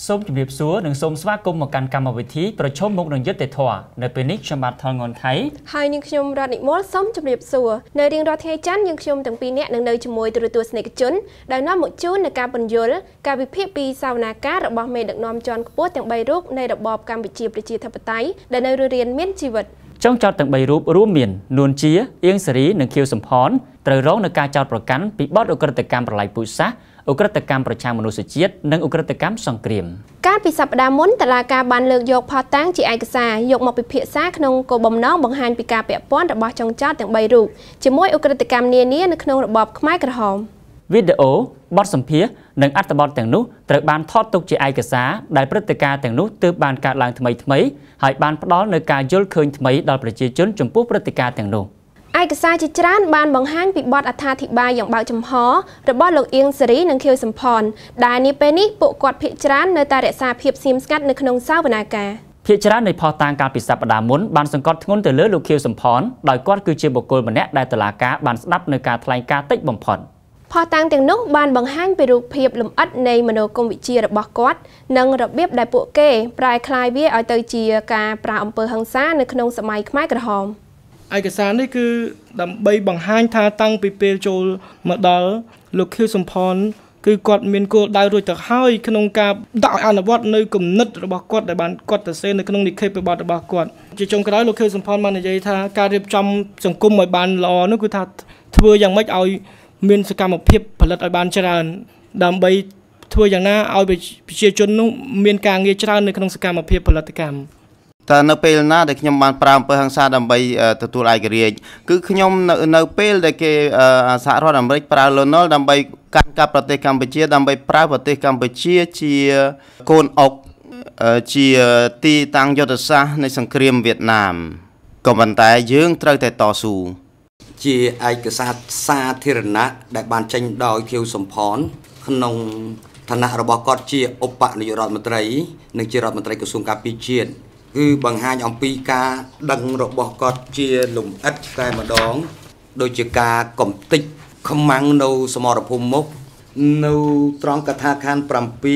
Sôm chụp điệp xúa đừng sôm xóa cung một căn cam ở vị trí, rồi chôm một đường dứt để thỏa, nơi bên nick trong bát thon ngon thấy. Hai những chôm ra định mót sôm chụp điệp xúa, nơi riêng ra thay chán những chôm từng pin nẹt đang nơi chôm môi từ tua snake chốn, đang nói một chút nơi cam bần dối, cam bị phép pi sau nà cá đập bò mề đựng nom tròn bốt từng bay rúp nơi đập bò cam bị chia thập tái, để nơi riêng miễn chi vật. Trong cho từng bay rúp rú miền, nuôn chia, yên sỉ, nâng khiêu sầm phón, trời rong nơi ca choประกัน bị bót ở cơ thể cam lại bụi sát. ឧក្រិដ្ឋកម្មប្រឆាំងមនុស្សជាតិ និង ឧក្រិដ្ឋកម្មសង្គ្រាម ការពិសព្ទាមុនតឡាការបានលើកយកផតតាំងជាឯកសារយកមកពិភាក្សាក្នុងគោលបំណងបង្ហាញពីការពាក់ព័ន្ធរបស់ចុងចោតទាំង 3 រូបជាមួយឧក្រិដ្ឋកម្មនានានៅក្នុងរបបខ្មែរក្រហម វីដេអូ បទសម្ភាសន៍ និងអត្ថបទទាំងនោះត្រូវបានថតទុកជាឯកសារដែលព្រឹត្តិការណ៍ទាំងនោះទើបបានកើតឡើងថ្មីៗហើយបានផ្ដល់នូវការយល់ឃើញថ្មីដល់ប្រជាជនចំពោះព្រឹត្តិការណ៍ទាំងនោះ ឯកសារជាច្រើនបានបង្ហាញពីបទអត្ថាធិប្បាយយ៉ាងបើកចំហរបស់លោកអៀងសេរីនិងខៀវសំផនដែលនាពេលនេះពួកគាត់ភាគច្រើននៅតែរក្សាភាពស្ងៀមស្ងាត់នៅក្នុងសវនាការភាគច្រើននៃផុសតាងកាលពីសប្តាហ៍មុនបានសង្កត់ធ្ងន់ទៅលើលោកខៀវសំផនដោយគាត់គឺជាបុគ្គលម្នាក់ដែលតុលាការបានស្ដាប់នៅការថ្លែងការណ៍តិចបំផុតផុសតាងទាំងនោះបានបង្ហាញពីរូបភាពលម្អិតនៃមនោគមវិជ្ជារបស់គាត់និងរបៀបដែលពួកគេប្រែក្លាយវាឲ្យទៅជាការប្រើអំពើហិង្សានៅក្នុងសម័យខ្មែរក្រហម ឯកសារនេះគឺដើម្បីបង្ហាញថាតាំងពីពេលចូលមកដល់លោកខៀវសំផនគឺគាត់មានគោលដៅរួចទៅហើយក្នុងការដាក់អនុវត្តនៅគំនិតរបស់គាត់ដែលបានគាត់ទៅសេនៅក្នុងនិក្ខេបបទរបស់គាត់ជាចុងក្រោយលោកខៀវសំផនបាននិយាយថាការរៀបចំសង្គមឲ្យបានល្អនោះគឺថាធ្វើយ៉ាងម៉េចឲ្យមានសកម្មភាពផលិតឲ្យបានច្រើនដើម្បីធ្វើយ៉ាងណាឲ្យប្រជាជននោះមានការងារច្រើននៅក្នុងសកម្មភាពផលិតកម្ម តើនៅពេលណាដែលខ្ញុំបានប្រើអំពើហិង្សាដើម្បីទទួលឯករាជ្យគឺខ្ញុំនៅពេលដែលគេសហរដ្ឋអាមេរិកប្រើលន់នល់ដើម្បីកាន់កាប់ប្រទេសកម្ពុជាដើម្បីប្រើប្រទេសកម្ពុជាជាកូនអុកជាទីតាំងយុទ្ធសាស្ត្រនៃសង្គ្រាមវៀតណាមក៏ប៉ុន្តែយើងត្រូវតែតស៊ូជាឯកសារសាធារណៈដែលបានចេញដោយខៀវសំផនក្នុងឋានៈរបស់គាត់ជាឧបនាយករដ្ឋមន្ត្រីនិងជារដ្ឋមន្ត្រីក្រសួងការពារជាតិ គឺបង្ហាញអំពីការដឹងរបស់គាត់ជាលំអិតតែម្ដងដូចជាការកំទេចខ្មាំងនៅសមរភូមិមុខនៅត្រង់កថាខណ្ឌ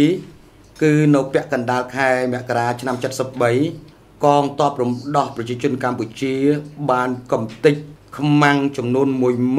7 គឺនៅពាក់កណ្ដាលខែមករាឆ្នាំ 73 កងទ័ពរំដោះប្រជាជនកម្ពុជាបានកំទេចខ្មាំងចំនួន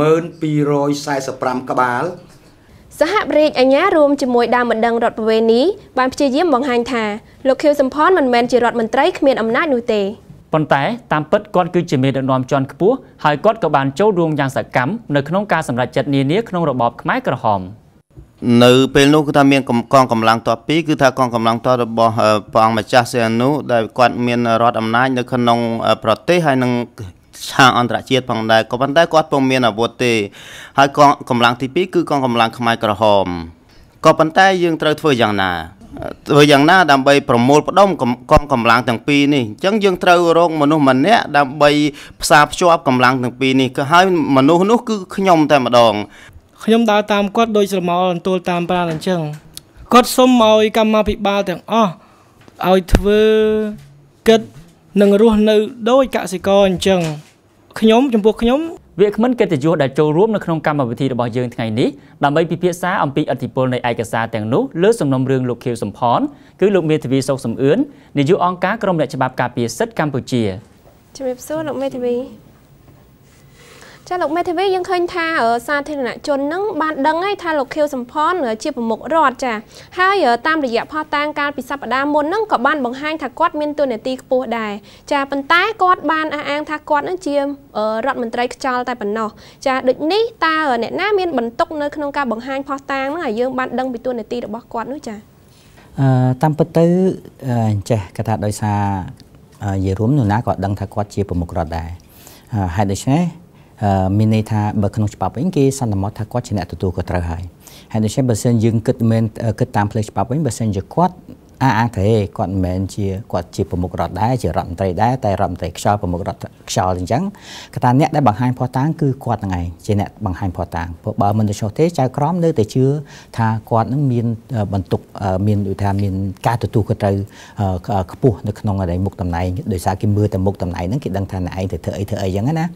1245 ក្បាល សហប្រតិអញ្ញារួមជាមួយដើមបណ្ដឹងរដ្ឋបវេនីបានព្យាយាមបង្ហាញថាលោកខៀវសំផនមិនមែនជារដ្ឋមន្ត្រីគ្មានអំណាចនោះទេប៉ុន្តែតាមពិតគាត់គឺជាមេដឹកនាំជាន់ខ្ពស់ហើយគាត់ក៏បានចូលរួមយ៉ាងសកម្មនៅក្នុងការសម្រេចចិត្តនានាក្នុងរបបខ្មែរក្រហមនៅពេលនោះគឺថាមានកងកម្លាំងទ័ព2គឺថាកងកម្លាំងទ័ពរបស់ព្រះអង្គម្ចាស់សីហនុដែលគាត់មានរដ្ឋអំណាចនៅក្នុងប្រទេសហើយនឹង ឆាងអន្តរជាតិផងដែរក៏ប៉ុន្តែគាត់ពុំមានអាវុធទេហើយកងកម្លាំងទី 2 គឺកងកម្លាំងខ្មែរក្រហមក៏ប៉ុន្តែយើងត្រូវធ្វើយ៉ាងណាដើម្បីប្រមូលផ្ដុំកងកម្លាំងទាំងពីរនេះអញ្ចឹងយើងត្រូវរកមនុស្សម្នាក់ដើម្បីផ្សារភ្ជាប់កម្លាំងទាំងពីរនេះក៏ហើយមនុស្សនោះគឺខ្ញុំតែម្ដងខ្ញុំដើរតាមគាត់ដោយស្រមោលអន្ទល់តាមប្រាណអញ្ចឹងគាត់សុំឲ្យកម្មាភិបាលទាំងអស់ឲ្យធ្វើគិតនឹងរស់នៅដោយកសិករអញ្ចឹង ខ្ញុំចំពោះខ្ញុំវាគ្មិនកិត្តិយសដែលចូលរួមនៅក្នុងកម្មវិធីរបស់យើងថ្ងៃនេះដើម្បីពិភាក្សាអំពីឥទ្ធិពលនៃឯកសារទាំងនោះលើសំណុំរឿងលោកខៀវសំផនគឺលោកមេធាវីសុកសំអឿននាយកអង្គការក្រមអ្នកច្បាប់ការពារសិទ្ធិកម្ពុជាជំរាបសួរលោកមេធាវី ចាលោកមេធាវីយើងឃើញថាសាធារណជននឹងបានដឹងហើយថាលោកខៀវសំផនជាប្រមុខរដ្ឋចាហើយតាមរយៈផុសតាងកាលពីសប្តាហ៍មុនហ្នឹងក៏បានបង្ហាញថាគាត់មានតួនាទីខ្ពស់ដែរចាប៉ុន្តែគាត់បានអះអាងថាគាត់នឹងជារដ្ឋមន្ត្រីខ្យល់តែប៉ុណ្ណោះចាដូចនេះតើអ្នកណាមានបន្ទុកនៅក្នុងការបង្ហាញផុសតាងហ្នឹងឲ្យយើងបានដឹងពីតួនាទីរបស់គាត់នោះចាតាមពិតទៅចេះគេថាដោយសារយាយរួមនរណាក៏ដឹងថាគាត់ជាប្រមុខរដ្ឋដែរហើយដូច្នេះ មានន័យថាបើក្នុងច្បាប់វិញគេសន្មតថាគាត់ជាអ្នកទទួលខុសត្រូវហើយហើយដូច្នេះបើសិនយើងគិតមែនគិតតាមផ្លូវច្បាប់វិញបើសិនជាគាត់អាចទេគាត់មិនមែនជាគាត់ជាប្រមុខរដ្ឋដែរជារដ្ឋមន្ត្រីដែរតែរដ្ឋមន្ត្រីខ្យល់ប្រមុខរដ្ឋខ្យល់អញ្ចឹងគេថាអ្នកដែលបង្ហាញផុសតាងគឺគាត់ហ្នឹងឯងជាអ្នកបង្ហាញផុសតាងព្រោះបើមិនទៅចុះទេចៅក្រមនៅតែជឿថាគាត់នឹងមានបន្ទុកមានដូចថាមានការទទួលខុសត្រូវខ្ពស់នៅក្នុងមុខតំណែងដោយសារគេមើលតែមុខតំណែងហ្នឹងគេដឹងថាអ្នកឯងទៅធ្វើអីអញ្ចឹងណា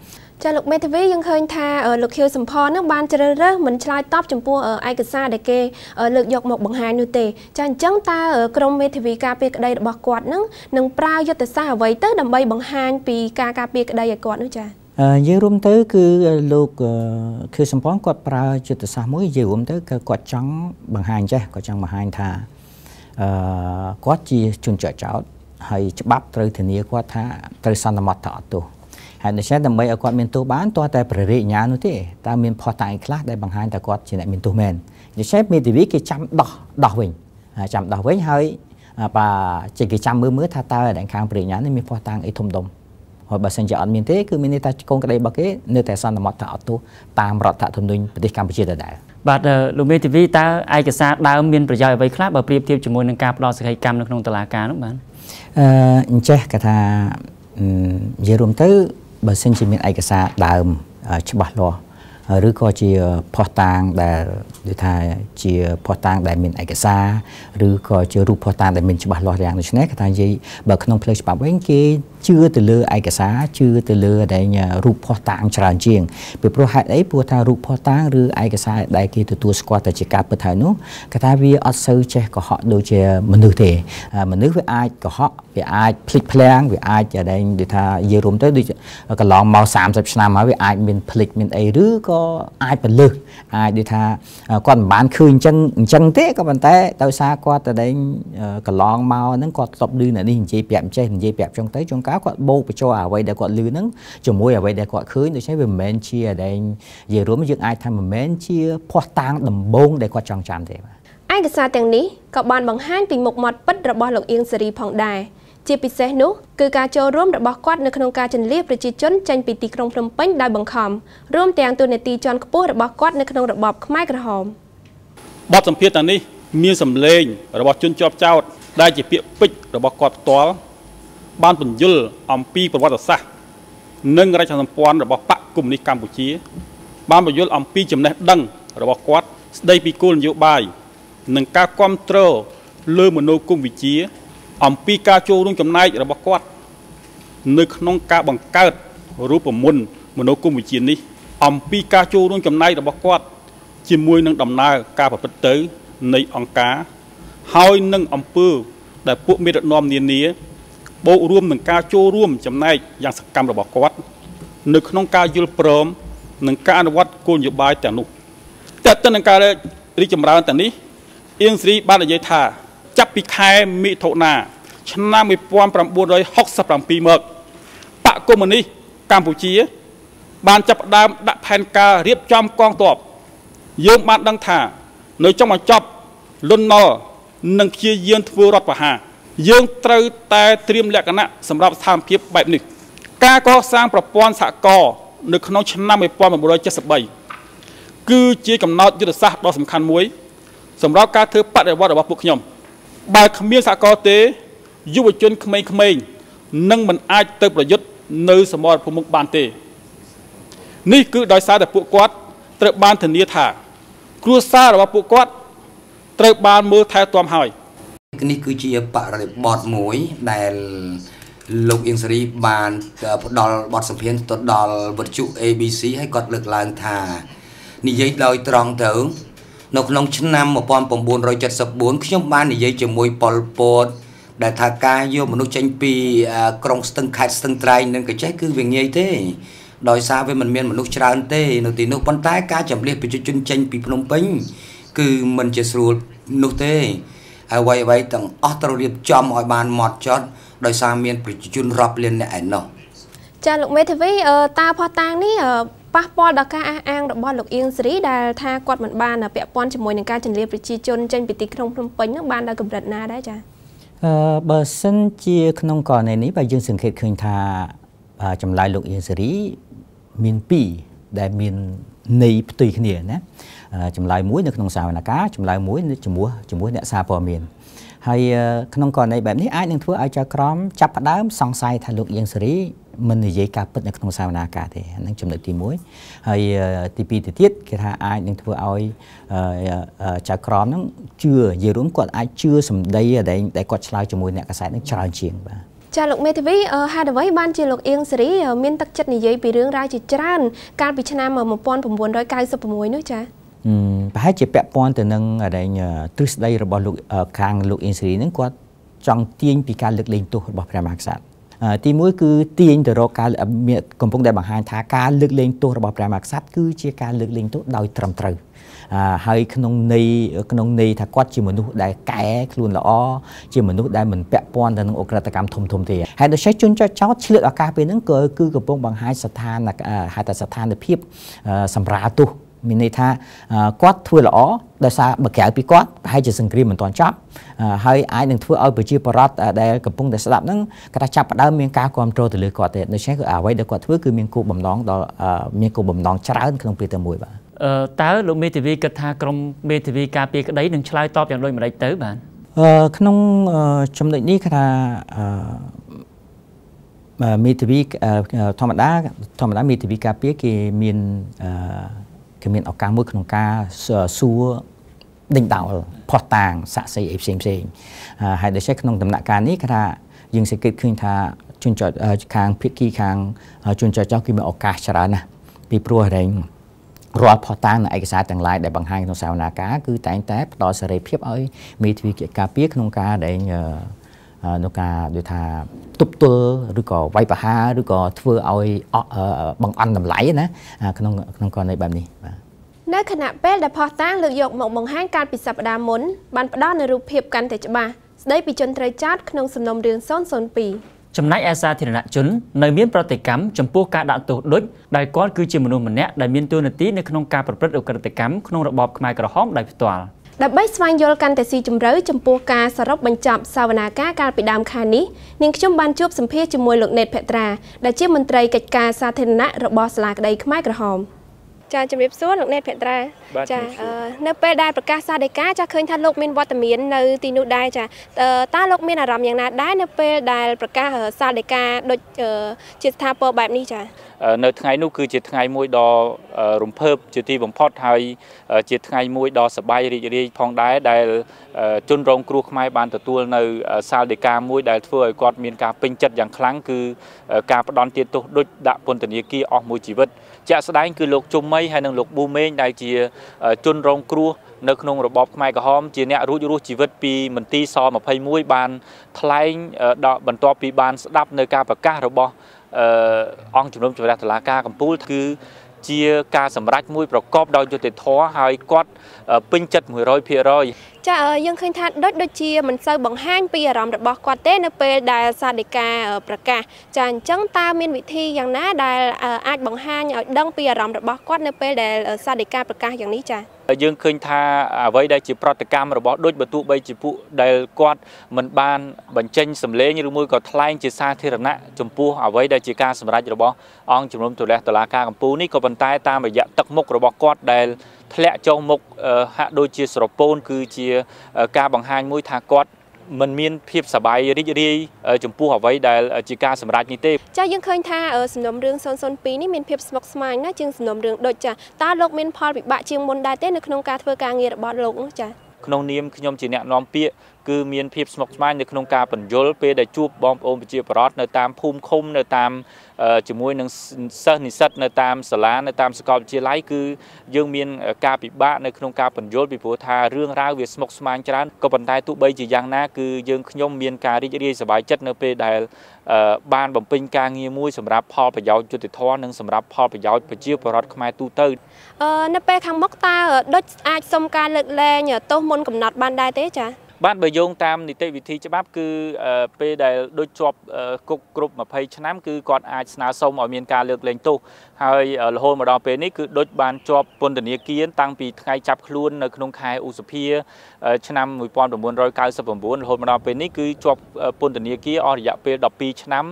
ចាលោកមេធាវីយើងឃើញថាលោកខៀវសំផននឹងបានជ្រើសរើសមិនឆ្លើយតបចំពោះឯកសារដែលគេលើកយកមកបង្ហាញនោះទេចាអញ្ចឹងតើក្រមមេធាវីការពារក្តីរបស់គាត់នឹងប្រើយុទ្ធសាស្ត្រអ្វីទៅដើម្បីបង្ហាញពីការការពារក្តីឲ្យគាត់នោះចាយើងរួមទៅគឺលោកខៀវសំផនគាត់ប្រើយុទ្ធសាស្ត្រមួយយើងរួមទៅគឺគាត់ចង់បង្ហាញចេះគាត់ចង់បង្ហាញថាគាត់ជាជនជាប់ចោតហើយច្បាប់ត្រូវធានាគាត់ថាត្រូវសន្មតថាអត់ទោសហើយដូច្នេះដើម្បីឲ្យគាត់មានទោសបានតើតែព្រះរាជអាជ្ញានោះទេតើមានផុសតាំងខ្លះដែលបង្ហាញថាគាត់ជាអ្នកមានទោសមែនដូច្នេះមេធាវីគេចាំដោះវិញហើយជាគេចាំមើលថាតើដែនខាងព្រះរាជអាជ្ញានេះមានផុសតាំងអីធំដុំហើយបើសិនជាអត់មានទេគឺមានន័យថាកូនក្តីរបស់គេនៅតែសន្មតថាអត់ទោសតាមរដ្ឋធម្មនុញ្ញប្រទេសកម្ពុជាដដែលបាទលោកមេធាវីតើឯកសារដើមមានប្រយោជន៍អ្វីខ្លះបើប្រៀបធៀបជាមួយនឹងការផ្ដល់សេចក្តីកម្មនៅក្នុងតុលាការនោះបាទអញ្ចេះគេថានិយាយរួមទៅបើសិនជាមានឯកសារដើមច្បាស់លាស់ឬក៏ជាផុសតាងដែលដូចថាជាផុសតាងដែលមានឯកសារឬក៏ជារូបផុសតាងដែលមានច្បាស់លាស់យ៉ាងដូចនេះគេថានិយាយបើក្នុងផ្លូវច្បាប់វិញគេជឿទៅលើឯកសារជឿទៅលើដែលរូបផុសតាងច្រើនជាងពីព្រោះហេតុអីព្រោះថារូបផុសតាងឬឯកសារដែលគេទទួលស្គាល់តែជាការពិតហើយនោះគេថាវាអត់សូវចេះកុហកដូចជាមនុស្សទេមនុស្សវាអាចកុហកវាអាចភ្លេចភ្លាំងវាអាចដែលដូចថានិយាយរួមទៅដូចកន្លងមក30ឆ្នាំហើយវាអាចមានភ្លេចមានអីឬក៏អាចបលឹះអាចដូចថាគាត់មិនបានឃើញអញ្ចឹងទេក៏ប៉ុន្តែដោយសារគាត់តែកន្លងមកហ្នឹងគាត់ស្ទប់ឮអ្នកនេះនិយាយប្រាប់ចេះនិយាយប្រាប់ចុងទៅចុងកាគាត់បោកបញ្ចូលអ្វីដែលគាត់ឮហ្នឹងជាមួយអ្វីដែលគាត់ឃើញដូច្នេះវាមិនមែនជាដែលនិយាយរួមយើងអាចថាមិនមែនជាភ័ស្តុតាងដំបូងដែលគាត់ចង់ចាំទេបាទឯកសារទាំងនេះក៏បានបង្ហាញពីមុខមាត់ពិតរបស់លោកអៀង សេរីផងដែរជាពិសេសនោះគឺការចូលរួមរបស់គាត់នៅក្នុងការជន្លៀសប្រជាជនចេញពីទីក្រុងភ្នំពេញដោយបង្ខំរួមទាំងទូនាទីជាន់ខ្ពស់របស់គាត់នៅក្នុងរបបខ្មែរក្រហមបទសម្ភាសន៍ទាំងនេះមានសម្លេងរបស់ជនជាប់ចោតដែលជាពាក្យពេចន៍របស់គាត់ផ្ទាល់បានពន្យល់អំពីប្រវត្តិសាស្ត្រនិងរចនាសម្ព័ន្ធរបស់បកកុម្មុយនីសកម្ពុជាបានពន្យល់អំពីចំណេះដឹងរបស់គាត់ស្ដីពីគោលនយោបាយនិងការគ្រប់គ្រងលើមនោគមវិជ្ជាអំពីការចូលរួមចំណែករបស់គាត់នៅក្នុងការបង្កើតរូបមន្តមនោគមវិជ្ជានេះអំពីការចូលរួមចំណែករបស់គាត់ជាមួយនឹងដំណើរការប្រព្រឹត្តទៅនៃអង្គការហើយនឹងអំពើដែលពួកមេដឹកនាំនានាបូករួមនឹងការចូលរួមចំណែកយ៉ាងសកម្មរបស់គាត់នៅក្នុងការយល់ព្រមនិងការអនុវត្តគោលនយោបាយទាំងនោះតែទៅនឹងការរីកចម្រើនទាំងនេះអៀង សេរីបាននិយាយថាចាប់ពីខែមិថុនាឆ្នាំ1967មកបកកុម្មុយនីសកម្ពុជាបានចាប់ផ្ដើមដាក់ផែនការរៀបចំកងទ័ពយើងបានដឹងថានៅចុងបញ្ចប់លន់នល់និងព្យាយាមធ្វើរដ្ឋប្រហារយើងត្រូវតែត្រៀមលក្ខណៈសម្រាប់ស្ថានភាពបែបនេះការកសាងប្រព័ន្ធសហករណ៍នៅក្នុងឆ្នាំ1973គឺជាកំណត់យុទ្ធសាស្ត្រដ៏សំខាន់មួយសម្រាប់ការធ្វើបដិវត្តរបស់ពួកខ្ញុំបើគ្មានសហករណ៍ទេយុវជនក្មេងៗនឹងមិនអាចទៅប្រយុទ្ធនៅសមរភូមិមុខបានទេនេះគឺដោយសារតែពួកគាត់ត្រូវបានធានាថាគ្រួសាររបស់ពួកគាត់ត្រូវបានមើលថែទាំហើយនេះគឺជាបរិបទមួយដែលលោកអៀង សេរីបានផ្ដល់បទសម្ភាសន៍ទៅដល់វិទ្យុ ABC ហើយគាត់លើកឡើងថានិយាយដោយត្រង់ទៅនៅក្នុងឆ្នាំ1974ខ្ញុំបាននិយាយជាមួយប៉ុល ពតដែលថាការយកមនុស្សចេញពីក្រុងស្ទឹងខេត្តស្ទឹងត្រែងនឹងកញ្ចេះគឺវាងាយទេដោយសារវាមិនមានមនុស្សច្រើនទេនៅទីនោះប៉ុន្តែការចម្លៀសប្រជាជនចេញពីភ្នំពេញគឺមិនជាស្រួលនោះទេអ្វីទាំងអស់ត្រូវរៀបចំឲ្យបានហ្មត់ចត់ដោយសារមានប្រជាជនរាប់លានអ្នកឯណោះចាលោកមេធាវីតើផុសតាងនេះប៉ះពាល់ដល់ការអះអាងរបស់លោកអៀង សេរីដែលថាគាត់មិនបានពាក់ព័ន្ធជាមួយនឹងការជន្លៀសប្រជាជនចេញពីទីក្រុងភ្នំពេញនឹងបានដល់កម្រិតណាដែរចាបើសិនជាក្នុងករណីនេះបើយើងសង្កេតឃើញថាចម្លើយលោកអៀង សេរីមាន2ដែលមានន័យផ្ទុយគ្នាណាចម្លើយមួយនៅក្នុងសាវនកម្មចម្លើយមួយជាមួយអ្នកសារព័ត៌មានហើយក្នុងករណីបែបនេះអាចនឹងធ្វើឲ្យចៅក្រមចាប់ផ្ដើមសង្ស័យថាលោកអៀង សេរីមិននិយាយការពិតនៅក្នុងសាវនកម្មទេហ្នឹងចំណុចទី1ហើយទី2ទៅទៀតគេថាអាចនឹងធ្វើឲ្យចៅក្រមហ្នឹងជឿនិយាយរួមគាត់អាចជឿសម្ដីដែលគាត់ឆ្លើយជាមួយអ្នកកាសែតហ្នឹងច្រើនជាងបាទចាលោកមេធាវីហេតុអ្វីបានជាលោកអៀងសេរីមានទឹកចិត្តនិយាយពីរឿងរ៉ាវជាច្រើនកាលពីឆ្នាំ1996នោះចាប្រហែលជាពាក់ព័ន្ធទៅនឹងទ្រឹស្ដីរបស់ខាងលោកអៀងសេរីនឹងគាត់ចង់ទាញពីការលើកលែងទោសរបស់ព្រះមហាក្សត្រទីមួយគឺទាញទៅរកការកំពុងតែបង្ហាញថាការលើកលែងទោសរបស់ព្រះមហាក្សត្រគឺជាការលើកលែងទោសដោយត្រឹមត្រូវហើយក្នុងន័យថាគាត់ជាមនុស្សដែលកែខ្លួនល្អជាមនុស្សដែលមិនពាក់ព័ន្ធទៅនឹងអ ក្រិតកម្មធំទេហើយដូច្នេះជនចោទឆ្លៀតឱកាសពេលហ្នឹងគឺកំពុងបង្ហាញស្ថានភាពសម្រាលទោសមានន័យថាគាត់ធ្វើល្អដោយសារបើក្រៅពីគាត់ប្រហែលជាសង្គ្រាមមិនទាន់ចប់ហើយអាចនឹងធ្វើឲ្យប្រជាពលរដ្ឋដែលកំពុងតែស្ដាប់ហ្នឹងគាត់ថាចាប់ផ្ដើមមានការគ្រប់គ្រងទៅលើគាត់ទេដូច្នេះគឺអ្វីដែលគាត់ធ្វើគឺមានគោលបំណងច្រើនក្នុងពេលតែមួយបាទតើលោកមេធាវីគិតថាក្រុមមេធាវីការពារក្តីនឹងឆ្លើយតបយ៉ាងដូចម្តេចទៅបាទក្នុងចំណុចនេះគឺថាមេធាវីធម្មតាមេធាវីការពារគេមានឱកាសមួយក្នុងការសួរដេញដោលផុសតាងសាក់សីអីផ្សេងហើយដូច្នេះក្នុងដំណាក់កាលនេះគឺថាយើងសង្កេតឃើញថាជនចោទខាងភាគីខាងជនចោទចោលគឺមានឱកាសច្រើនណាស់ពីព្រោះរាល់ផុសតាងនិងឯកសារទាំងឡាយដែលបង្ហាញក្នុងសាវនាការគឺតែងតែផ្ដល់សេរីភាពឲ្យមេធាវីការពារក្នុងការដែលដូចថាទប់ទល់ឬក៏វាយប្រហារឬក៏ធ្វើឲ្យបង្អន់តម្លៃណាក្នុងករណីបែបនេះបាទនៅខណៈពេលដែលផុសតាងលើកយកមកបង្ហាញកាលពីសប្តាហ៍មុនបានផ្ដល់នូវរូបភាពកាន់តែច្បាស់ស្ដីពីជនត្រូវចោទក្នុងសំណុំរឿង002 ចំណែកឯសាធារណជននៅមានប្រតិកម្មចំពោះការដាក់ទោសដូចដែលគាត់គឺជាមនុស្សម្នាក់ដែលមានតួនាទីនៅក្នុងការប្រព្រឹត្តឧក្រិដ្ឋកម្មក្នុងរបបខ្មែរក្រហមដោយផ្ទាល់ដើម្បីស្វែងយល់កាន់តែស៊ីជម្រៅចំពោះការសរុបបញ្ចប់សវនាការកាលពីដើមខែនេះនាងខ្ញុំបានជួបសម្ភាសជាមួយលោកណេតភក្ត្រាដែលជាមន្ត្រីកិច្ចការសាធារណៈរបស់សាលាក្តីខ្មែរក្រហមចាជំរាបសួរលោកណេតភក្ត្រាចានៅពេលដែលប្រកាសសាលដីកាចាឃើញថាលោកមានវត្តមាននៅទីនោះដែរចាតើលោកមានអារម្មណ៍យ៉ាងណាដែរនៅពេលដែលប្រកាសសាលដីកាដូចជាស្ថាពរបែបនេះចានៅថ្ងៃនោះគឺជាថ្ងៃមួយដ៏រំភើបជាទីបំផុតហើយជាថ្ងៃមួយដ៏សប្បាយរីករាយផងដែរដែលជនរងគ្រោះខ្មែរបានទទួលនៅសាលដីកាមួយដែលធ្វើឲ្យគាត់មានការពេញចិត្តយ៉ាងខ្លាំងគឺការផ្ដន់ទាទោសដូចដាក់ពន្ធនាគារអស់មួយជីវិតជាក់ស្ដែងគឺលោកជុំមីហើយនិងលោកប៊ូមេងដែលជាជនរងគ្រោះនៅក្នុងរបបខ្មែរក្រហមជាអ្នករួចរស់ជីវិតពីមន្ទីរស21បានថ្លែងបន្ទាប់ពីបានស្ដាប់នៅការប្រកាសរបស់អង្គជំនុំជម្រះតុលាការកំពូលគឺជាការសម្រេចមួយប្រកបដោយយុត្តិធម៌ហើយគាត់ពេញចិត្ត 100% ចាយើងឃើញថាដូចជាមិនសូវបង្ហាញពីអារម្មណ៍របស់គាត់ទេនៅពេលដែលសាលដីកាប្រកាសចាអញ្ចឹងតើមានវិធីយ៉ាងណាដែលអាចបង្ហាញឲ្យដឹងពីអារម្មណ៍របស់គាត់នៅពេលដែលសាលដីកាប្រកាសយ៉ាងនេះចាយើងឃើញថាអ្វីដែលជាប្រតិកម្មរបស់ដូចបើទោះបីជាពួកដែលគាត់មិនបានបញ្ចេញសម្លេងឬមួយក៏ថ្លែងជាសាធារណៈចំពោះអ្វីដែលជាការសម្រេចរបស់អង្គជំនុំជម្រះតុលាការកំពូលនេះក៏ប៉ុន្តែតាមរយៈទឹកមុខរបស់គាត់ដែលធ្លាក់ចុះមុខហាក់ដូចជាស្រពោនគឺជាការបង្ហាញមួយថាគាត់មិនមានភាពសប្បាយរីករាយចំពោះអ្វីដែលជាការសម្រេចនេះទេចាយើងឃើញថាសំណុំរឿង002នេះមានភាពស្មុគស្មាញណាជាងសំណុំរឿងដូចចាតើលោកមានផលវិបាកជាងមុនដែរទេនៅក្នុងការធ្វើការងាររបស់លោកនោះចាក្នុងនាមខ្ញុំជាអ្នកនាំពាក្យគឺមានភាពស្មុគស្មាញនៅក្នុងការបញ្យលពេលដែលជួបបងប្អូនប្រជាពលរដ្ឋនៅតាមភូមិឃុំនៅតាមជាមួយនឹងសិស្សនិស្សិតនៅតាមសាលានៅតាមសាកលវិទ្យាល័យគឺយើងមានការពិបាកនៅក្នុងការបញ្យលពីព្រោះថារឿងរ៉ាវវាស្មុគស្មាញច្រើនក៏ប៉ុន្តែទោះបីជាយ៉ាងណាគឺយើងខ្ញុំមានការរីករាយសប្បាយចិត្តនៅពេលដែលបានបំពេញការងារមួយសម្រាប់ផលប្រយោជន៍យុត្តិធម៌និងសម្រាប់ផលប្រយោជន៍ប្រជាពលរដ្ឋខ្មែរទូទៅនៅពេលខាងមុខតើដូចអាចសុំការលើកលែងទោសមុនកំណត់បានដែរទេចាបាទបើយោងតាមនីតិវិធីច្បាប់គឺពេលដែលដូចជាប់គុកគ្រប់20ឆ្នាំគឺគាត់អាចស្នើសុំឲ្យមានការលើកលែងទោសហើយរហូតមកដល់ពេលនេះគឺដូចបានជាប់ពន្ធនាគារតាំងពីថ្ងៃចាប់ខ្លួននៅក្នុងខែឧសភាឆ្នាំ1999រហូតមកដល់ពេលនេះគឺជាប់ពន្ធនាគារអស់រយៈពេល12ឆ្នាំ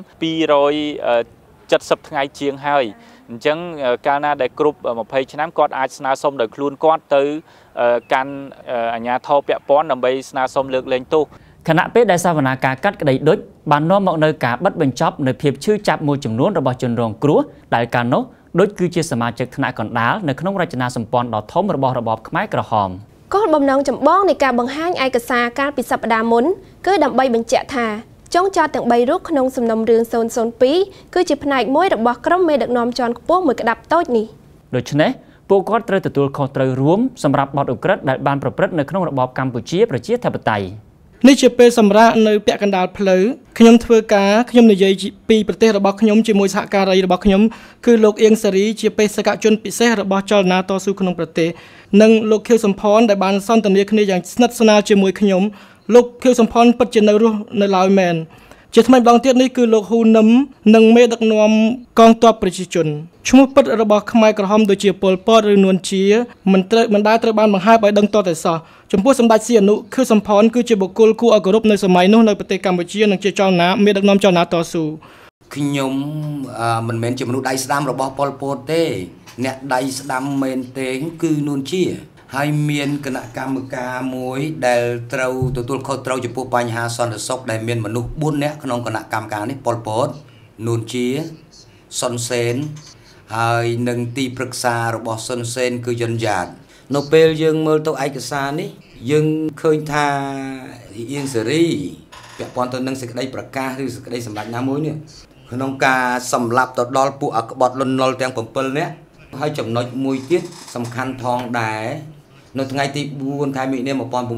270ថ្ងៃជាងហើយអញ្ចឹងកាលណាដែលគ្រប់20ឆ្នាំគាត់អាចស្នើសុំដោយខ្លួនគាត់ទៅកាន់អាជ្ញាធរពាក់ព័ន្ធដើម្បីស្នើសុំលើកលែងទោសខណៈពេលដែលសវនាការកាត់ក្តីដូចបាននាំមកនៅការបិទបញ្ចប់នៅភាពឈឺចាប់មួយចំនួនរបស់ជនរងគ្រោះដែលកាលនោះដូចគឺជាសមាជិកថ្នាក់កណ្ដាលនៅក្នុងរចនាសម្ព័ន្ធដ៏ធំរបស់របបខ្មែរក្រហមគោលបំណងចម្បងនៃការបង្ហាញឯកសារកាលពីសប្តាហ៍មុនគឺដើម្បីបញ្ជាក់ថាចុងចោតទាំង3រូបក្នុងសំណុំរឿង002គឺជាផ្នែកមួយរបស់ក្រុមមេដឹកនាំជាន់ខ្ពស់មួយក្តាប់តូចនេះដូច្នេះពួកគាត់ត្រូវទទួលខុសត្រូវរួមសម្រាប់បទឧក្រិដ្ឋដែលបានប្រព្រឹត្តនៅក្នុងរបបកម្ពុជាប្រជាធិបតេយ្យនេះជាពេលសម្រាប់នៅពាក់កណ្ដាលផ្លូវខ្ញុំធ្វើការខ្ញុំនិយាយពីប្រទេសរបស់ខ្ញុំជាមួយសហការីរបស់ខ្ញុំគឺលោកអៀងសារីជាបេសកជនពិសេសរបស់ចលនាតស៊ូក្នុងប្រទេសនិងលោកខៀវសំផនដែលបានសន្ទនាគ្នាយ៉ាងស្និទ្ធស្នាលជាមួយខ្ញុំលោកខៀវសំផនពិតជានៅរស់នៅឡើយមែនជាថ្មីម្ដងទៀតនេះគឺលោកហ៊ូនឹមនិងមេដឹកនាំកងទ័ពប្រជាជនឈ្មោះពិតរបស់ខ្មែរក្រហមដូចជាប៉ុលពតឬនួនជាមិនដែលត្រូវបានបង្ហើបឲ្យដឹងតតែសោះចំពោះសម្ដេចសៀនុខៀវសំផនគឺជាបុគ្គលគួរឲ្យគោរពនៅសម័យនោះនៅប្រទេសកម្ពុជានិងជាចលនាមេដឹកនាំចលនាតស៊ូខ្ញុំមិនមែនជាមនុស្សដៃស្ដាំរបស់ប៉ុលពតទេអ្នកដៃស្ដាំមែនទេគឺនួនជាហើយមានគណៈកម្មការមួយដែលត្រូវទទួលខុសត្រូវចំពោះបញ្ហាសន្តិសុខដែលមានមនុស្ស4នាក់ក្នុងគណៈកម្មការនេះប៉ុលពតនួនជាសុនសេនហើយនឹងទីប្រឹក្សារបស់សុនសេនគឺយុនយ៉ាតនៅពេលយើងមើលទៅឯកសារនេះយើងឃើញថាអៀងសេរីពាក់ព័ន្ធទៅនឹងសេចក្តីប្រកាសឬសេចក្តីសម្ដេចណាមួយនេះក្នុងការសម្លាប់ទៅដល់ពួកអក្បត់លន់នល់ទាំង7នាក់ហើយចំណុចមួយទៀតសំខាន់ថងដែរនៅថ្ងៃទី4ខែមិនិនា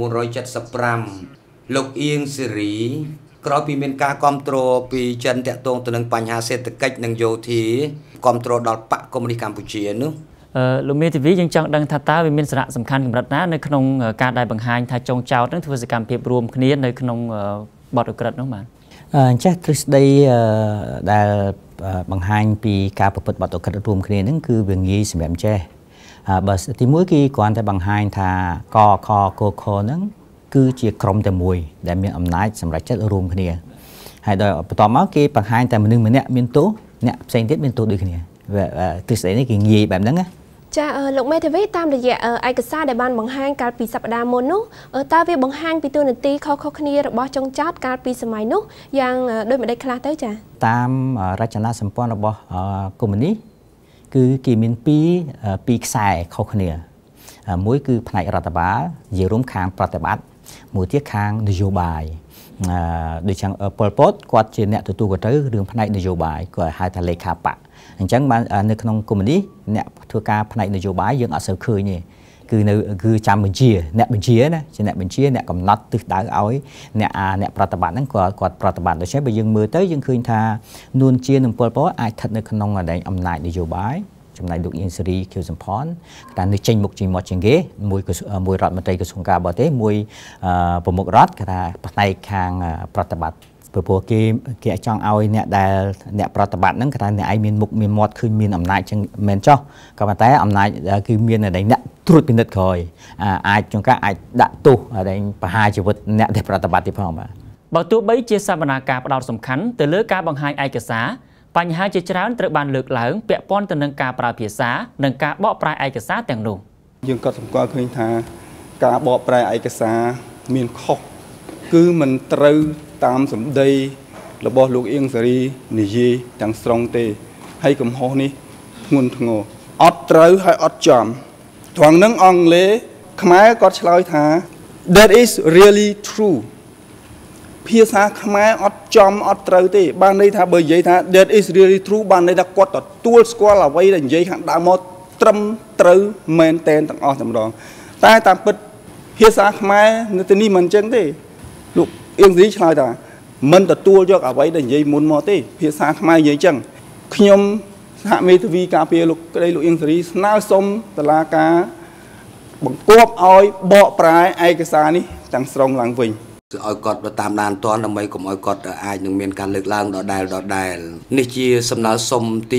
1975លោកអៀងសេរីក្រោយពីមានការគ្រប់គ្រងពីចិនតាក់ទងទៅនឹងបញ្ហាសេដ្ឋកិច្ចនិងយោធាគ្រប់គ្រងដល់បកកុម្មុយនីសកម្ពុជានោះលោកមេធាវីយើងចង់ដឹងថាតើវាមានសារៈសំខាន់កម្រិតណានៅក្នុងការដែលបង្ហាញថាចុងចោតនឹងធ្វើសកម្មភាពរួមគ្នានៅក្នុងបទឧក្រិដ្ឋនោះបាទអញ្ចឹងទ្រឹស្ដីដែលបង្ហាញពីការប្រព្រឹត្តបទឧក្រិដ្ឋរួមគ្នានឹងគឺវាងាយសម្រាប់ចេះបើទីមួយគឺគ្រាន់តែបង្ហាញថាកខកខហ្នឹងគឺជាក្រុមតែមួយដែលមានអំណាចសម្រាប់ចិត្តរួមគ្នាហើយដល់បន្តមកគេបង្ហាញតែមនុស្សម្នាក់មានទោសអ្នកផ្សេងទៀតមានទោសដូចគ្នាទ្រឹស្ដីនេះគេងាយបែបហ្នឹងណាចាលោកមេធាវីតាមរយៈឯកសារដែលបានបង្ហាញកាលពីសប្តាហ៍មុននោះតើវាបង្ហាញពីទូនាទីខុសៗគ្នារបស់ចុងចោតកាលពីសម័យនោះយ៉ាងដូចម្ដេចខ្លះទៅចាតាមរចនាសម្ព័ន្ធរបស់កុម្មុយនីសគឺគេមានពីរខ្សែខុសគ្នាមួយគឺផ្នែករដ្ឋបាលនិយាយរួមខាងប្រតិបត្តិមួយទៀតខាងនយោបាយដូចជាប៉ុលពតគាត់ជាអ្នកទទួលខុសត្រូវរឿងផ្នែកនយោបាយគាត់ហៅថាលេខាបកអញ្ចឹងបាននៅក្នុងកុម្មុយនីសអ្នកធ្វើការផ្នែកនយោបាយយើងអត់សូវឃើញទេគឺចាំបញ្ជាអ្នកបញ្ជាណាជាអ្នកបញ្ជាអ្នកកំណត់ទិសដៅឲ្យអ្នកប្រតិបត្តិហ្នឹងគាត់ប្រតិបត្តិដូច្នេះបើយើងមើលទៅយើងឃើញថានួនជានិងប៉ុលពតអាចស្ថិតនៅក្នុងអំណាចនយោបាយចំណែកលោកអៀងសេរីខៀវសំផនតែនៅចេញមុខចេញមាត់ជាងគេមួយរដ្ឋមន្ត្រីក្រសួងការបរទេសមួយប្រមុខរដ្ឋគេថាផ្នែកខាងប្រតិបត្តិព្រោះគេចង់ឲ្យអ្នកប្រតិបត្តិហ្នឹងគេថាអ្នកឯងមានមុខមានមាត់ឃើញមានអំណាចចឹងមែនចុះក៏ប៉ុន្តែអំណាចគឺមានអ្នកត្រួតពិនិត្យក្រោយអាចចង្កាអាចដាក់ទោសដែលប្រហារជីវិតអ្នកដែលប្រតិបត្តិទីផងបាទបើទោះបីជាសវនាការផ្ដោតសំខាន់ទៅលើការបង្ហាញឯកសារបញ្ហាជាច្រើនត្រូវបានលើកឡើងពាក់ព័ន្ធទៅនឹងការប្រើភាសានិងការបកប្រែឯកសារទាំងនោះយើងក៏សម្គាល់ឃើញថាការបកប្រែឯកសារមានខុសគឺមិនត្រូវតាមសម្ដីរបស់លោកអៀងសេរីនិយាយទាំងស្រុងទេហើយកំហុសនេះធ្ងន់ធ្ងរអត់ត្រូវហើយអត់ចំត្រង់នឹងអង់គ្លេសខ្មែរគាត់ឆ្លើយថា that is really true ភាសាខ្មែរអត់ចំអត់ត្រូវទេបានន័យថាបើនិយាយថា that is really true បានន័យថាគាត់ទទួលស្គាល់អ្វីដែលនិយាយខាងដើមមកត្រឹមត្រូវមែនតែនទាំងអស់តម្រងតែតាមពិតភាសាខ្មែរនៅទីនេះមិនអញ្ចឹងទេលោកអៀងសេរីឆ្លើយថាមិនទទួលយកអ្វីដែលនិយាយមុនមកទេភាសាខ្មែរនិយាយអញ្ចឹងខ្ញុំសហមេធាវីការពារលោកក្តីលោកអៀងសេរីស្នើសុំតុលាការបង្គាប់ឲ្យបកប្រែឯកសារនេះទាំងស្រុងឡើងវិញឲ្យគាត់តាមដានតនដើម្បីកុំឲ្យគាត់អាចនឹងមានការលើកឡើងដដែលនេះជាសំណើសុំទី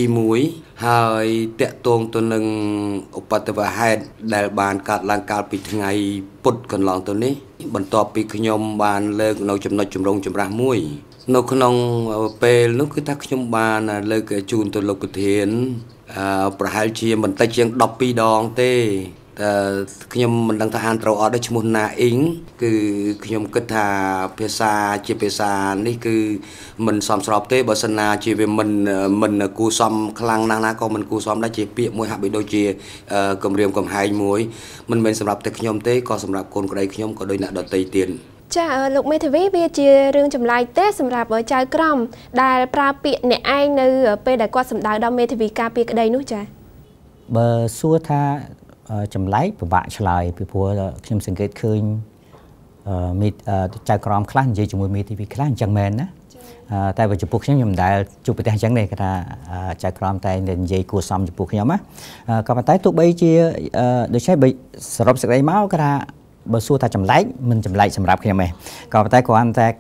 1ហើយតាក់ទងទៅនឹងឧបទ្ទវហេតុដែលបានកើតឡើងកាលពីថ្ងៃពុធកន្លងទៅនេះបន្ទាប់ពីខ្ញុំបានលើកនៅចំណុចចម្រូងចម្រាសមួយនៅក្នុងពេលនោះគឺថាខ្ញុំបានលើកជូនទៅលោកប្រធានប្រហែលជាមិនតិចជាង12ដងទេខ្ញុំមិនដឹងថាអានត្រូវអត់ទេឈ្មោះណាអ៊ីងគឺខ្ញុំគិតថាភាសាជាភាសានេះគឺមិនសមស្របទេបើសិនណាជាវាមិនគួរសមខ្លាំងណាស់ណាក៏មិនគួរសមដែរជាពាក្យមួយហាក់បីដូចជាគម្រាមកំហែងមួយមិនមែនសម្រាប់តែខ្ញុំទេក៏សម្រាប់កូនក្តីខ្ញុំក៏ដូចអ្នកដទៃទៀតចាលោកមេធាវីវាជារឿងចម្លែកទេសម្រាប់ចៅក្រមដែលប្រើពាក្យអ្នកឯងនៅពេលដែលគាត់សម្ដៅដល់មេធាវីការពារក្តីនោះចាបើសួរថាចម្លែកពិបាកឆ្លើយពីព្រោះខ្ញុំសង្កេតឃើញចៅក្រមខ្លះនិយាយជាមួយមេធាវីខ្លះអញ្ចឹងមែនណាតែបើចំពោះខ្ញុំមិនដែលជួបប្រទេសអញ្ចឹងទេគេថាចៅក្រមតែនិយាយគួរសមចំពោះខ្ញុំណាក៏ប៉ុន្តែទោះបីជាដូចជាសរុបសេចក្តីមកគេថាបើសួរថាចម្លែកមិនចម្លែកសម្រាប់ខ្ញុំទេក៏ប៉ុន្តែគ្រាន់តែ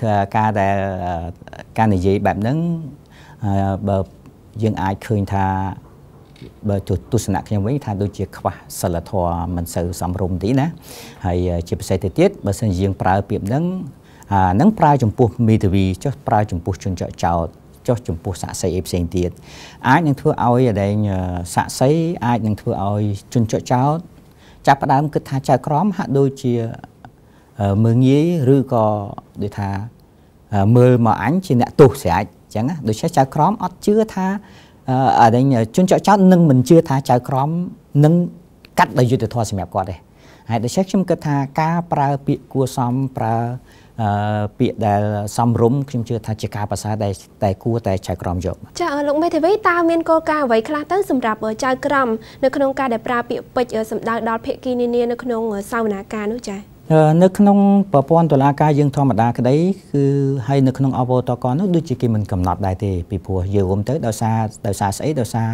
ការនិយាយបែបហ្នឹងបើយើងអាចឃើញថាបើទស្សនៈខ្ញុំវិញថាដូចជាខ្វះសិលធម៌មិនសូវសមរម្យទីណាហើយជាពិសេសទៅទៀតបើសិនជាយើងប្រើពាក្យហ្នឹងនឹងប្រើចំពោះមេធាវីចុះប្រើចំពោះជនជាប់ចោទចុះចំពោះសាក្សីអីផ្សេងទៀតអាចនឹងធ្វើឲ្យសាក្សីអាចនឹងធ្វើឲ្យជនជាប់ចោទចាប់ផ្ដើមគិតថាចៅក្រមហាក់ដូចជាមើងងាយឬក៏ដូចថាមើលមកអញជាអ្នកទោសស្រាច់អញ្ចឹងណាដូច្នេះចៅក្រមអត់ជឿថាជនជាប់ចោទនឹងមិនជឿថាចៅក្រមនឹងកាត់ដោយយុត្តិធម៌សម្រាប់គាត់ទេហើយដូច្នេះខ្ញុំគិតថាការប្រើពាក្យគួរសមប្រើពាក្យដែលសំរុំខ្ញុំជឿថាជាការប្រសើរតែគួរតែចៅក្រមយកចាលោកមេធាវីតើមានគោលការណ៍អ្វីខ្លះទៅសម្រាប់ចៅក្រមនៅក្នុងការដែលប្រើពាក្យពេចន៍សម្ដៅដល់ភាគីនានានៅក្នុងសវនាការនោះចានៅក្នុងប្រព័ន្ធតុលាការយើងធម្មតាក្តីគឺហើយនៅក្នុងអវតកនោះដូចជាគេមិនកំណត់ដែរទេពីព្រោះយើងរួមទៅដោយសារស្អីដោយសារ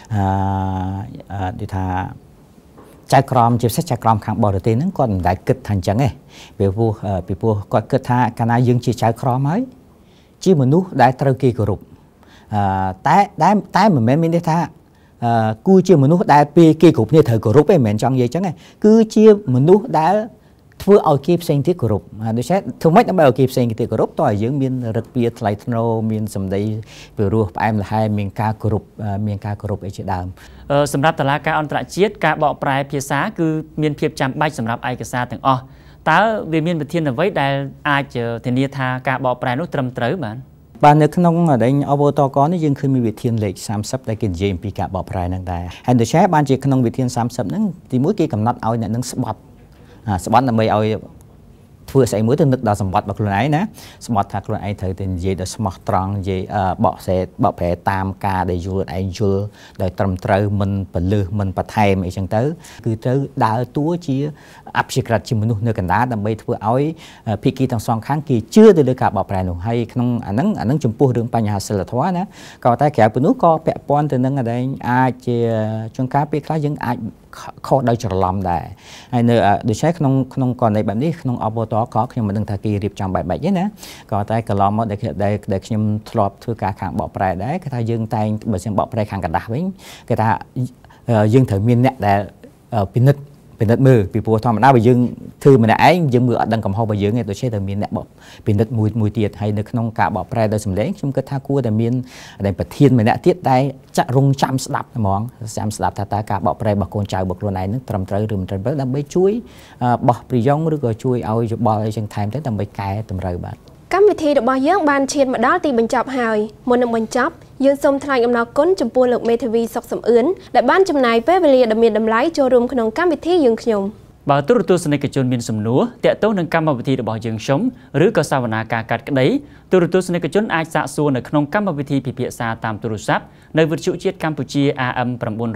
ដូចថាចៅក្រមជាពិសេសចៅក្រមខាងបរទេសហ្នឹងគាត់មិនដែលគិតថាអញ្ចឹងទេពីព្រោះគាត់គិតថាកាលណាយើងជាចៅក្រមហើយជាមនុស្សដែលត្រូវគេគោរពតែមិនមែនមានន័យថាគូជាមនុស្សដែលពេលគេគ្រប់គ្នាត្រូវគោរពទេមិនមែនចង់និយាយអញ្ចឹងទេគឺជាមនុស្សដែលធ្វើឲ្យគេផ្សេងទៀតគោរពដូច្នេះធ្វើម៉េចដើម្បីឲ្យគេផ្សេងទៀតគោរពតើយើងមានរឹកពីថ្លៃថ្នូរមានសម្ដីពីរោះផ្អែមល្ហែមមានការគោរពអីជាដើមសម្រាប់តុលាការអន្តរជាតិការបកប្រែភាសាគឺមានភាពចាំបាច់សម្រាប់ឯកសារទាំងអស់តើវាមានវិធានអ្វីដែលអាចធានាថាការបកប្រែនោះត្រឹមត្រូវបាទនៅក្នុងអវតកនេះយើងឃើញមានវិធានលេខ30ដែលគេនិយាយអំពីការបកប្រែហ្នឹងដែរហើយដូច្នេះបានជាក្នុងវិធាន30ហ្នឹងទីមួយគេកំណត់ឲ្យអ្នកនឹងស្បត់ដើម្បីឲ្យធ្វើស្អីមួយទៅនឹកដល់សម្បត្តិរបស់ខ្លួនឯងណាស្បត់ថាខ្លួនឯងត្រូវតែនិយាយដោយស្មោះត្រង់និយាយបកប្រែតាមការដែលយល់ឯងយល់ដោយត្រឹមត្រូវមិនពលឹះមិនបន្ថែមអីចឹងទៅគឺត្រូវដើរតួជាអភិក្រិតជាមនុស្សនៅកណ្ដាលដើម្បីធ្វើឲ្យភាគីទាំងសងខាងគេជឿទៅលើការបកប្រែនោះហើយក្នុងអាហ្នឹងចំពោះរឿងបញ្ហាសិលធម៌ណាក៏តែក្រៅពីនោះក៏ពាក់ព័ន្ធទៅនឹងអាចជាជួនកាលពេលខ្លះយើងអាចខុសដោយច្រឡំដែរហើយនៅដូច្នេះក្នុងករណីបែបនេះក្នុងអបតក៏ខ្ញុំមិនដឹងថាគេរៀបចំបែបម៉េចទេណាក៏តែកន្លងមកដែលខ្ញុំធ្លាប់ធ្វើការខាងបកប្រែដែរគេថាយើងតែងបើសិនបកប្រែខាងកណ្ដាស់វិញគេថាយើងត្រូវមានអ្នកដែលពិនិត្យមើលពីព្រោះធម្មតាបើយើងធ្វើម្នាក់ឯងយើងមើលអត់ដឹងកំហុសរបស់យើងទេដូច្នេះត្រូវមានអ្នកពិនិត្យមួយទៀតហើយនៅក្នុងការបកប្រែដោយសម្លេងខ្ញុំគិតថាគួរតែមានប្រធានម្នាក់ទៀតដែលរងចាំស្ដាប់ហ្មងចាំស្ដាប់ថាតើការបកប្រែរបស់កូនចៅរបស់ខ្លួនឯងនឹងត្រឹមត្រូវឬមិនត្រឹមត្រូវដើម្បីជួយបោះប្រយោងឬក៏ជួយឲ្យយោបល់អីចឹងថែមទៅដើម្បីកែតម្រូវបាទកម្មវិធីរបស់យើងបានឈានមកដល់ទីបញ្ចប់ហើយមុននឹងបញ្ចប់យើងសូមថ្លែងអំណរគុណចំពោះលោកមេធាវីសុកសំអឿនដែលបានចំណាយពេលវេលាដ៏មានតម្លៃចូលរួមក្នុងកម្មវិធីយើងខ្ញុំបើទូរទស្សនិកជនមានសំណួរទាក់ទងនឹងកម្មវិធីរបស់យើងខ្ញុំឬក៏សវនាការកាត់ក្តីទូរទស្សនិកជនអាចសាកសួរនៅក្នុងកម្មវិធីពិភាក្សាតាមទូរស័ព្ទនៅវិទ្យុជាតិកម្ពុជា AM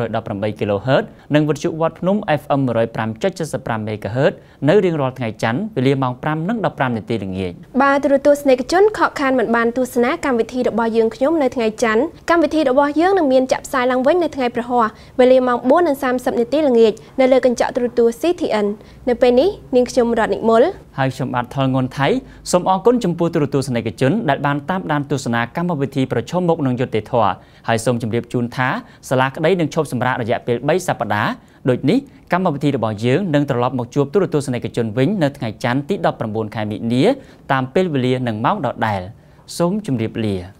918 kHz និងវិទ្យុវត្តភ្នំ FM 105.75 MHz នៅរៀងរាល់ថ្ងៃច័ន្ទវេលាម៉ោង 5:15 នាទីល្ងាចបាទទូរទស្សនិកជនខកខានមិនបានទស្សនាកម្មវិធីរបស់យើងខ្ញុំនៅថ្ងៃច័ន្ទកម្មវិធីរបស់យើងនឹងមានចាក់ផ្សាយឡើងវិញនៅថ្ងៃព្រហស្បតិ៍វេលាម៉ោង 4:30 នាទីល្ងាចនៅលើកញ្ចក់ទូរទស្សន៍ CTN នៅពេលនេះនាងខ្ញុំរតនិមលហើយខ្ញុំបាទថលងុនថៃសូមអរគុណចំពោះទូរទស្សនិកជនដែលបានតាមដានទស្សនាកម្មវិធីប្រឈមមុខនឹងយុត្តិធម៌ហើយសូមជម្រាបជូនថាសាលាក្តីនឹងឈប់សម្រាករយៈពេល3សប្តាហ៍ដូចនេះកម្មវិធីរបស់យើងនឹងត្រឡប់មកជួបទូរទស្សនិកជនវិញនៅថ្ងៃច័ន្ទទី19 ខែមិនិនាតាមពេលវេលានិងម៉ោងដដែលសូមជម្រាបលា